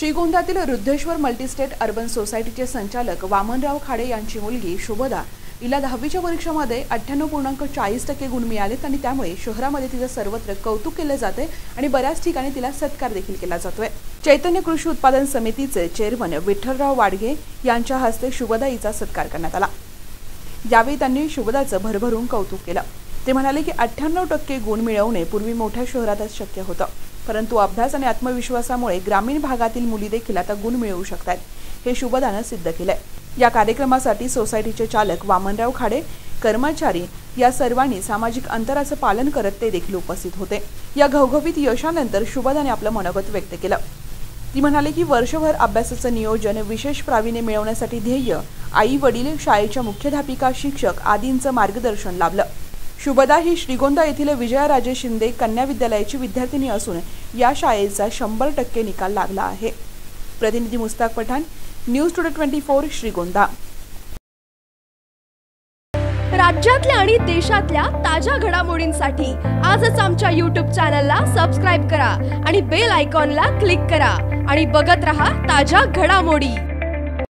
श्रीगोंद्यातील रुद्धेश्वर multi-state urban सोसायटीचे संचालक वामनराव खाडे यांची मुलगी शुभदा हिला 10वीच्या परीक्षेमध्ये 98.40% गुण मिळालेत आणि त्यामुळे शहरामध्ये तिचं सर्वत्र कौतुक केले जाते आणि बऱ्याच ठिकाणी तिला सत्कार देखील केला जातोय। चैतन्य कृषी उत्पादन समितीचे चेअरमन विठ्ठलराव वाडगे यांच्या हस्ते शुभदा हिचा सत्कार करण्यात आला। यावेळी त्यांनी शुभदाचं भरभरून कौतुक केलं। ते म्हणाले की 98% गुण मिळवणे पूर्वी मोठ्या शहरातच शक्य होतं, परंतु अभ्यास आणि आत्मविश्वासामुळे ग्रामीण भागातील मुली देखील आता गुण मिळवू शकतात, हे शुभदानं सिद्ध केलंय। या कार्यक्रमासाठी सोसायटीचे चालक वामनराव खाडे, कर्मचारी या सर्वांनी सामाजिक अंतराचं पालन करत ते देखील उपस्थित होते। या घवघवीत यशानंतर शुभदाने आपलं मनोगत व्यक्त केलं। ती म्हणाले की वर्षभर अभ्यासाचं नियोजन, विशेष प्रावीण्य मिळवण्यासाठी ध्येय, आई वडील, शाळेच्या मुख्याध्यापिका, शिक्षक आदींचं मार्गदर्शन लाभलं। शुभदा ही श्रीगोंदा येथील विजयाराजे शिंदे कन्या विद्यालयाची विद्यार्थिनी असून या शाळेचा 100% निकाल लागला आहे। प्रतिनिधी मुस्ताक पठाण, न्यूज टुडे 24 श्रीगोंदा। राज्यातल्या आणि देशातल्या ताज्या घडामोडींसाठी आजच आमच्या YouTube चॅनलला सबस्क्राइब करा आणि बेल आयकॉनला क्लिक करा आणि बघत रहा ताज्या घडामोडी।